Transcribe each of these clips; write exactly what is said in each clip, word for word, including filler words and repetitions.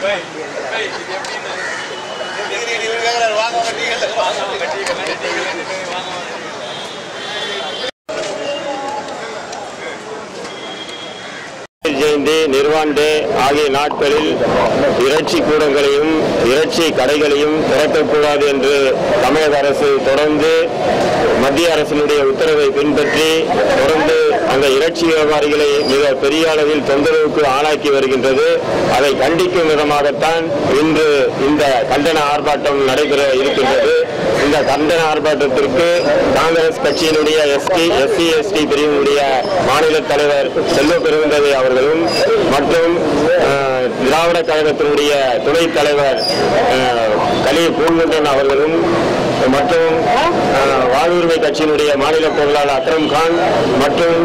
ஜெயந்தி, நிர்வாண் டே ஆகிய நாட்களில் இறைச்சி கூடங்களையும் இறைச்சி கடைகளையும் திறக்கக்கூடாது என்று தமிழக அரசு தொடர்ந்து மத்திய அரசினுடைய உத்தரவை பின்பற்றி தொடர்ந்து அந்த இறைச்சி வியாபாரிகளை மிக பெரிய அளவில் தொந்தரவுக்கு ஆளாக்கி வருகின்றது. அதை கண்டிக்கும் விதமாகத்தான் இன்று இந்த கண்டன ஆர்ப்பாட்டம் நடைபெற இருக்கின்றது. இந்த கண்டன ஆர்ப்பாட்டத்திற்கு காங்கிரஸ் கட்சியினுடைய எஸ்டி எஸ்சி எஸ்டி பிரிவினுடைய மாநில தலைவர் செல்வ பெருந்தகை அவர்களும் மற்றும் திராவிட கழகத்தினுடைய துணைத் தலைவர் கலி பூங்குன்றன் அவர்களும் மற்றும் வாழ்வுரிமை கட்சியினுடைய மாநில பொருளாளர் அக்ரம் கான் மற்றும்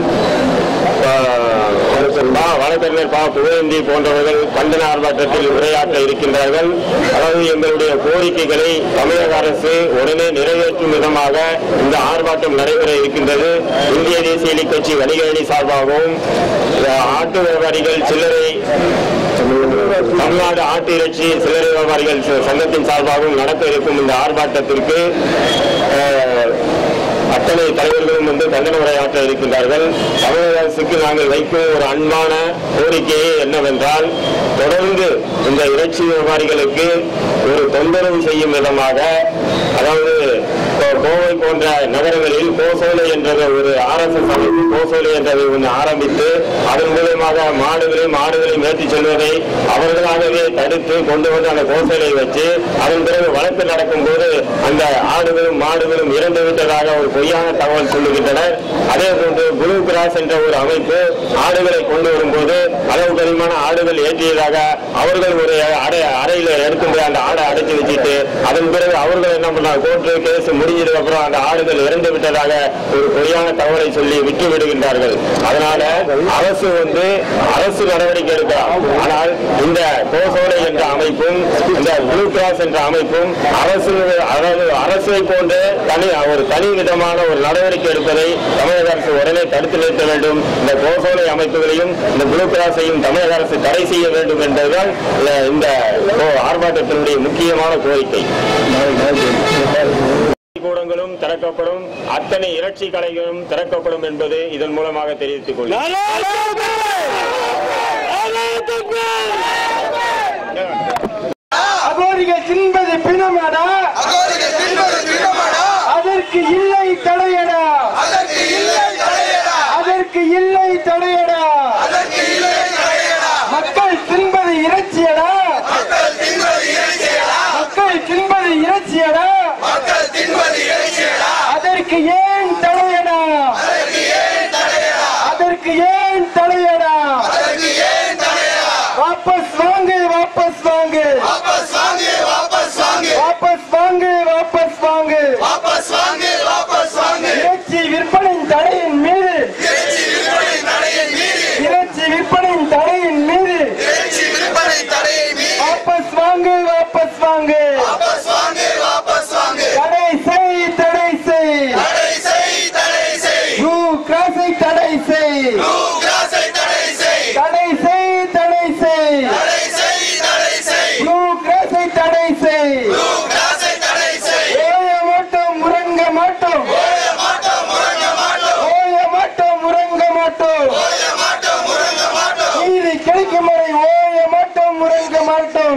வழக்கறிஞர் பா புகழேந்தி போன்றவர்கள் கண்டன ஆர்ப்பாட்டத்தில் உரையாற்ற இருக்கின்றார்கள். அதாவது எங்களுடைய கோரிக்கைகளை தமிழக அரசு உடனே நிறைவேற்றும் விதமாக இந்த ஆர்ப்பாட்டம் நடைபெற இருக்கின்றது. இந்திய தேசிய லீக் கட்சி வணிக அணி சார்பாகவும் ஆட்டு வியாபாரிகள் சில்லறை தமிழ்நாடு ஆட்டு இறைச்சி சில்லறை வியாபாரிகள் சங்கத்தின் சார்பாகவும் நடத்த இருக்கும் இந்த ஆர்ப்பாட்டத்திற்கு அத்தனை தலைவர்களும் வந்து கண்டன உரையாற்ற இருக்கின்றார்கள். தமிழக அரசுக்கு நாங்கள் வைக்கும் ஒரு அன்பான கோரிக்கையே என்னவென்றால், தொடர்ந்து இந்த இறைச்சி வியாபாரிகளுக்கு ஒரு தொந்தரவு செய்யும் விதமாக, அதாவது கோவை போன்ற நகரங்களில் கோசோலை என்ற ஒரு ஆர் எஸ் எஸ் அமைப்பு கோசோலை என்றதை ஒன்று ஆரம்பித்து அதன் மூலமாக மாடுகளையும் மாடுகளையும் ஏற்றிச் செல்வதை அவர்களாகவே தடுத்து கொண்டு வந்து அந்த கோசோலை வச்சு அதன் பிறகு வழக்கு நடக்கும் போது அந்த ஆடுகளும் மாடுகளும் இறந்து விட்டதாக ஒரு பொய்யான தகவல் சொல்லுகின்றனர். அதே போன்று ப்ளூ கிராஸ் என்ற ஒரு அமைப்பு ஆடுகளை கொண்டு வரும்போது அளவு பரிமாண ஆடுகள் ஏற்றியதாக அவர்கள் ஒரு அறையில எடுத்து அந்த ஆடை அடைச்சு வச்சுட்டு அதன் பிறகு அவர்கள் என்ன பண்ணாங்க, கோர்ட்டு கேஸ் முடிஞ்சதுக்கு அப்புறம் அந்த ஆடுகள் இறந்து விட்டதாக ஒரு பொய்யான தகவலை சொல்லி விட்டு விடுகின்றார்கள். அதனால அரசு வந்து அரசு நடவடிக்கை எடுக்கலாம். ஆனால் இந்த கோசோலை என்ற அமைப்பும் இந்த ப்ளூ கிராஸ் என்ற அமைப்பும் அரசு அதாவது அரசை போன்ற தனி ஒரு தனி விதமான ஒரு நடவடிக்கை எடுப்பதை தமிழக அரசு உடனே தடுத்து நிறுத்த வேண்டும். இந்த கோசோலை அமைப்புகளையும் இந்த ப்ளூ கிராஸையும் தமிழக அரசு தடை செய்ய வேண்டும் என்பதுதான் இந்த ஆர்ப்பாட்டத்தினுடைய முக்கியமான கோரிக்கை. கூடங்களும் திறக்கப்படும், அத்தனை இறைச்சி கடைகளும் திறக்கப்படும் என்பது இதன் மூலமாக தெரிவித்துக் கொள்கிறேன். தின்பது பிணமடா, அதற்கு இல்லை தடையடா, அதற்கு இல்லை தடையடா. மக்கள் தின்பது இறைச்சியடா, மக்கள் தின்பது இறைச்சியடா, அதற்கு ஏன் தடையடா, அதற்கு ஏன் தடையடா. வாபஸ் வாங்கு, வாபஸ் வாங்கு, வாபஸ் வாங்கு, வாபஸ் வாங்கு. இறைச்சி விற்பனையின் தடையின் மீது, இறைச்சி விற்பனையின் தடையின் மீது வாபஸ் வாங்கு, வாபஸ் வாங்கு. தடை செய், தடை செய், ப்ளூ கிராஸை தடை செய், தடை செய், தடை செய், ப்ளூ கிராஸை தடை செய். ஓய மாட்டோம், முறங்க மாட்டோம், ஓய மாட்டோம், முறங்க மாட்டோம். நீதி கிடைக்கும் வரை ஓய மாட்டோம், முறங்க மாட்டோம்.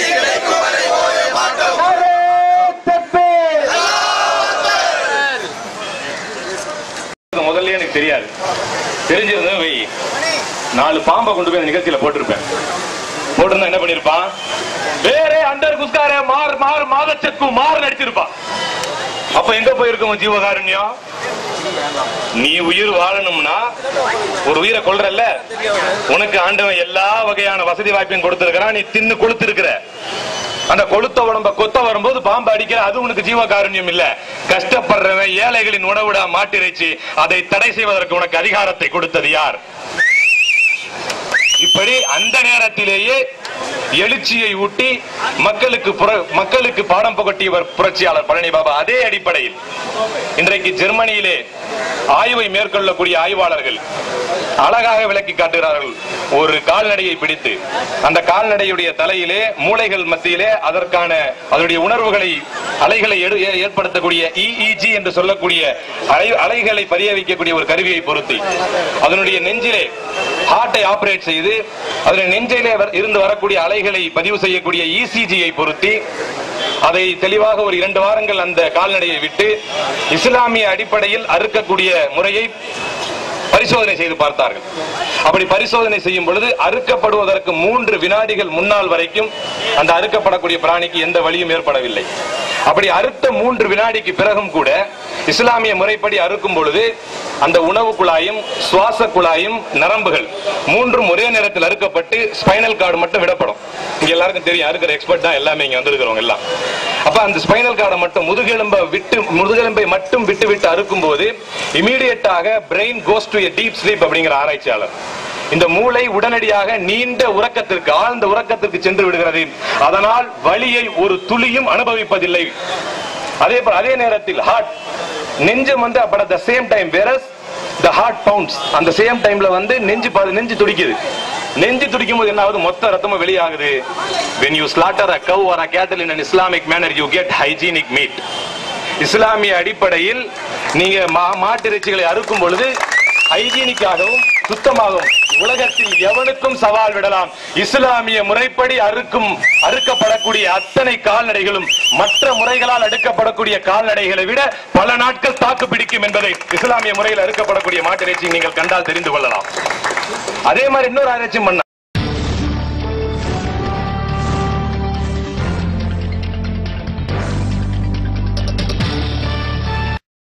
முதல்ல எனக்கு தெரியாது, தெரிஞ்சிருந்தா வை நாலு பாம்பை கொண்டு போய் நிகழ்ச்சியில போட்டிருப்பேன். போட்டிருந்தா என்ன பண்ணிருப்பான், வேற அண்டர் குஸ்கார மார் மார் மாதச்சக்கு மார் நடிச்சிருப்பான். அப்ப எங்க போயிருக்கும் ஜீவகாருண்யம்? நீ உயிர் வாழணும்னா ஒரு உயிரை கொல்றல்ல, உனக்கு ஆண்டவன் எல்லா வகையான வசதி வாய்ப்பையும் கொடுத்திருக்கிறான். நீ தின்னு கொளுத்திருக்கிற அந்த கொளுத்த உடம்ப கொத்த வரும்போது பாம்பு அடிக்கிற, அது உனக்கு ஜீவகாருண்யம் இல்ல. கஷ்டப்படுறவன் ஏழைகளின் உணவுடா மாட்டிறைச்சி, அதை தடை செய்வதற்கு உனக்கு அதிகாரத்தை கொடுத்தது யார்? இப்படி அந்த நேரத்திலேயே எழுச்சியை ஊட்டி மக்களுக்கு மக்களுக்கு பாடம் புகட்டியவர் புரட்சியாளர் பழனி பாபா. அதே அடிப்படையில் இன்றைக்கு ஜெர்மனியிலே ஆய்வை மேற்கொள்ளக்கூடிய ஆய்வாளர்கள் அழகாக விளக்கி காட்டுகிறார்கள். ஒரு கால்நடையை பிடித்து அந்த கால்நடையுடைய தலையிலே மூளைகள் மத்தியிலே அதற்கான அதனுடைய உணர்வுகளை அலைகளை ஏற்படுத்தக்கூடிய இஇஜி என்று சொல்லக்கூடிய அலைகளை பதிய வைக்கக்கூடிய ஒரு கருவியை பொருத்தி அதனுடைய நெஞ்சிலே ஹார்ட்டை ஆபரேட் செய்து அதனுடைய நெஞ்சிலே இருந்து வரக்கூடிய அலைகளை பதிவு செய்யக்கூடிய இசிஜியை பொருத்தி அதை தெளிவாக ஒரு இரண்டு வாரங்கள் அந்த கால்நடையை விட்டு இஸ்லாமிய அடிப்படையில் அறுக்கக்கூடிய முறையை பரிசோதனை செய்து பார்த்தார்கள். அப்படி பரிசோதனை செய்யும் பொழுது அறுக்கப்படுவதற்கு மூன்று வினாடிகள் முன்னால் வரைக்கும் அந்த அறுக்கப்படக்கூடிய பிராணிக்கு எந்த வலியும் ஏற்படவில்லை. அப்படி அறுத்த மூன்று வினாடிக்கு பிறகும் கூட இஸ்லாமிய முறைப்படி அறுக்கும் பொழுது அந்த உணவு குழாயும் சுவாச குழாயும் நரம்புகள் மூன்றும் ஒரே நேரத்தில் அறுக்கப்பட்டு ஸ்பைனல் கார்டு மட்டும் விடப்படும். இங்க எல்லாருக்கும் தெரியும், அறுக்கிற எக்ஸ்பர்ட் தான் எல்லாமே இங்க வந்திருக்கிறவங்க எல்லாம். அப்ப அந்த ஸ்பைனல் கார்டை மட்டும் முதுகெலும்பை விட்டு முதுகெலும்பை மட்டும் விட்டு விட்டு அறுக்கும் போது இமீடியட்டாக brain goes to a deep sleep அப்படிங்கிற ஆராய்ச்சியாளர் இந்த மூளை உடனடியாக நீண்ட உறக்கத்திற்கு ஆழ்ந்த உறக்கத்திற்கு சென்று விடுகிறது. அதனால் வலியை ஒரு துளியும் அனுபவிப்பதில்லை. அதே அதே நேரத்தில் ஹார்ட் நெஞ்சம் வந்து அப்ப the same time whereas the heart pounds அந்த சேம் டைம்ல வந்து நெஞ்சு நெஞ்சு துடிக்குது. நெஞ்சு துடிக்கும் போது என்ன ஆகுது? மொத்த ரத்தமும் வெளியாகுது. when you slaughter a cow or a cattle in an Islamic manner you get hygienic meat. இஸ்லாமிய அடிப்படையில் நீங்க மாட்டிறைச்சிகளை அறுக்கும் பொழுது ஹைஜீனிக்காகவும் சுத்தமாகவும் உலகத்தில் எவனுக்கும் சவால் விடலாம். இஸ்லாமிய முறைப்படி அறுக்கும் அறுக்கப்படக்கூடிய அத்தனை கால்நடைகளும் மற்ற முறைகளால் அடுக்கப்படக்கூடிய கால்நடைகளை விட பல நாட்கள் தாக்கு பிடிக்கும் என்பதை இஸ்லாமிய முறையில் அறுக்கப்படக்கூடிய மாட்டிறைச்சி நீங்கள் கண்டால் தெரிந்து கொள்ளலாம். அதே மாதிரி இன்னொரு ஆராய்ச்சி பண்ண